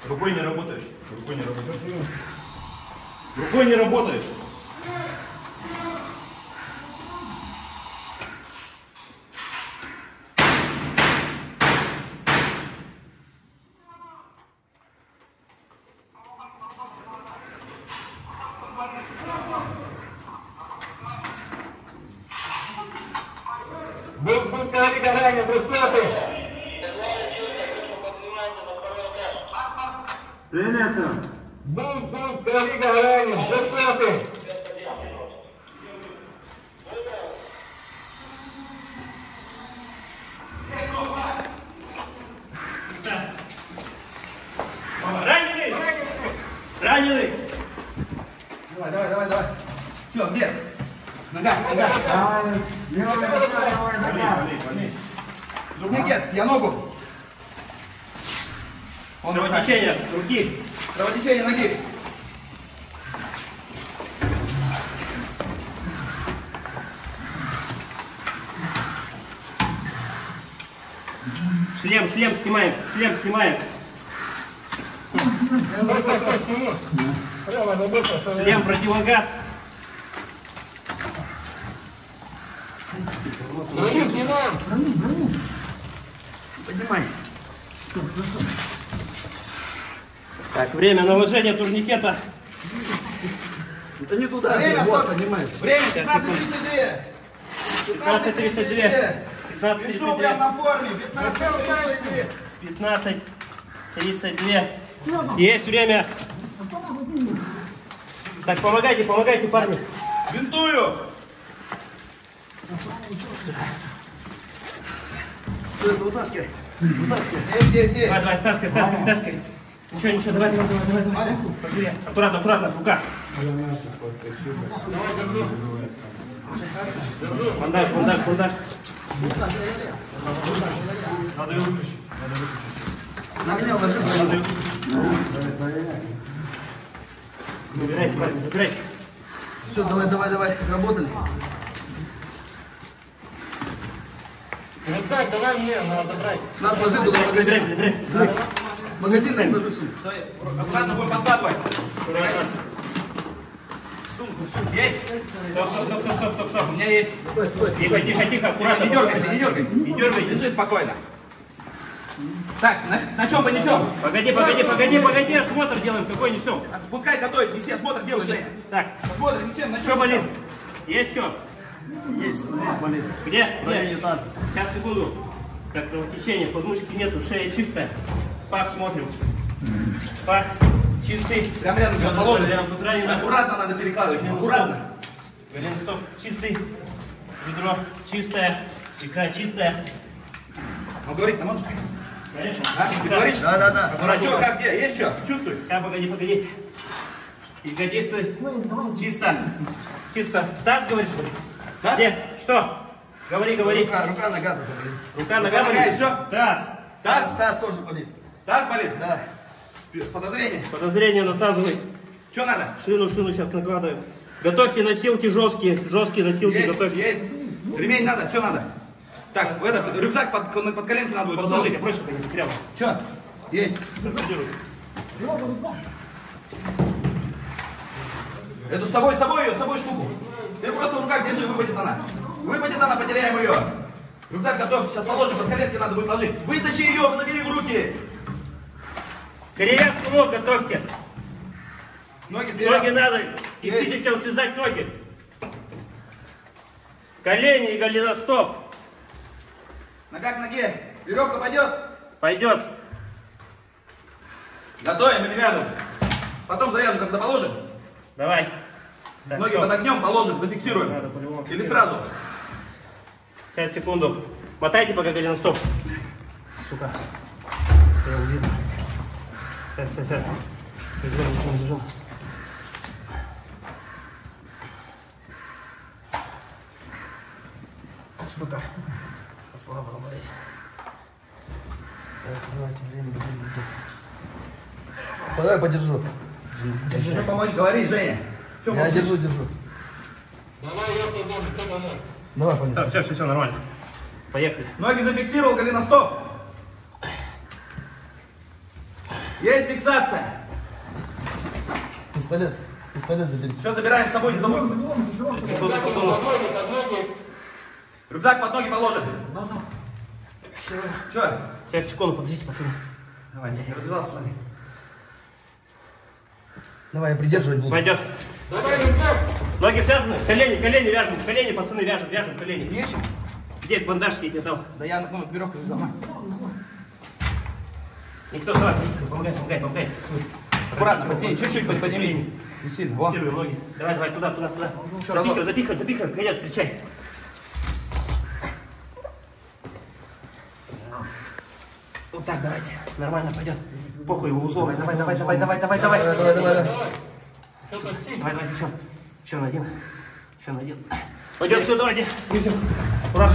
Рукой не работаешь. Рукой не работаешь. Рукой не работаешь. Был коллега ранен, 300-й. Принято. Был коллега ранен, 300-й. Раненый! Раненый! Давай. Все, где? Нога. Нет, я ногу. Кровотечение руки. Кровотечение ноги. Шлем снимаем. Шлем противогаз. Поднимай. Так, время наложения турникета. Это не туда. Время, вот, поднимай. Время 15:32. 15:32. Пишу прям на форме. 15:32. 15:32. Есть время. Так, помогайте, парни. Бинтую. Вытаскивай. Есть. Давай, стаскивай. Ничего, давай. Пошли. Аккуратно, рука. Бандаж. Надо ее выключить. На меня ложи. Забирайте, парни, забирайте. Все, давай, работали. Давай мне, надо брать. Нас ложи туда в магазин. Забирай. Магазин нам ложи сумку. Аккуратно будем подкладывать. Сумку. Есть? Стоп. У меня есть. Стой. Тихо, аккуратно. Не дергайся. Не дергайте. Держи спокойно. Так, на чем понесем? Погоди, осмотр делаем, какой несем? Пускай готовит, неси, осмотр делай, Женя. Так, Осмотр несем, на чем что болит? Есть что? Есть, здесь болит. Где? Таза. Сейчас, секунду. Так, кровотечения, подмышки нету, шея чистая. Пах, смотрим. Пах, чистый. Прям рядом что положим. Тут ранено. Аккуратно надо перекладывать, аккуратно. Голеностоп чистый. Бедро чистое. Икра чистая. Ну, говорить-то можешь? Конечно. А, ты говоришь? Да. А что, как, где? Есть что? Чувствуй? Погоди. Ягодицы. Чисто. Таз, говоришь, болит? Таз? Где? Что? Говори. Рука, нога тут болит. Рука, нога болит? Все? Таз. Таз тоже болит. Таз болит? Да. Подозрение? Подозрение на тазовый. Что надо? Шину сейчас накладываем. Готовьте носилки жесткие носилки готовьте. Есть. Ремень надо, что надо? Так, этот рюкзак под коленки надо будет Посмотрите, подложить. проще пойдите прямо. Что? Есть. Эту с собой штуку. Ты просто в руках держи, выпадет она, потеряем ее. Рюкзак готов, сейчас положим, под коленки надо будет ложить. Вытащи ее, забери в руки. Перевязку ног готовьте. Ноги вперед. Ноги надо. Ищите, чем связать ноги. Колени и голеностоп. Нога к ноге. Веревка пойдет? Пойдет. Готовим или вяжем? Потом завяжем, когда положим. Давай. Так, Ноги стоп. подогнем, положим, зафиксируем. Надо по-любому Или фиксировать. сразу. 5 секунду. Мотайте пока голеностоп. Сука. Я увижу. Сейчас. Бежим. Сука. Послабо, блядь. Давайте время. Давай подержу. Что помочь, говори, Женя. Я держу. Давай, понятно. Так, все, нормально. Поехали. Ноги зафиксировал, голеностоп. Есть фиксация. Пистолет забери. Все забираем с собой, не забудь. Рюкзак под ноги положим. Че? Сейчас, секунду, подождите, пацаны. Давай, не развивался с вами. Давай, я придерживать буду. Пойдет. Ноги связаны, колени вяжем, колени, пацаны, вяжем, колени. Нечем? Где бандаж я тебе дал? Да я веревку взял. Никто, давай, помогай. Аккуратно, подтяни, чуть-чуть подними. Не сильно. Во. Фиксируем ноги. Давай, туда. Запихай, конец, встречай. Вот так, давайте. Нормально пойдет. Похуй, его узлом. Давай. Давай. Давай, еще на один. Пойдет, все, давайте. Аккуратно.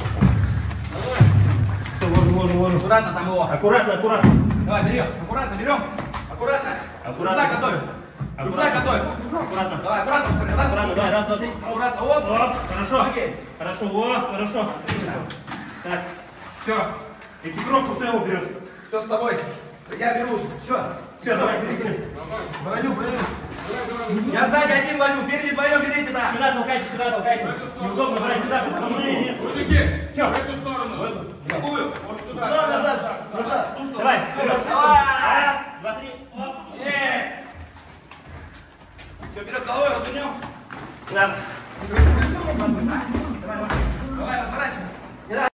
Все, ложим. Аккуратно там его. Аккуратно. Давай, берем. Аккуратно. Рюкзак готовь. Аккуратно. Давай, аккуратно. Давай, раз, два, три. Аккуратно. Оп. Хорошо. Окей. Хорошо. Так, все. Экипировку кто его берет? Что с тобой? Я беру. Все, давай, бери. Броню. Я сзади один валю. Впереди вдвоем берите, да. Сюда толкайте. Неудобно брать сюда, пацаны. Мужики, Че? в эту сторону. Какую? Вот сюда. Назад. Давай, Давай. раз, два, три. Оп. Есть. Что, вперед головой развернем? Надо. Давай, разворачивай.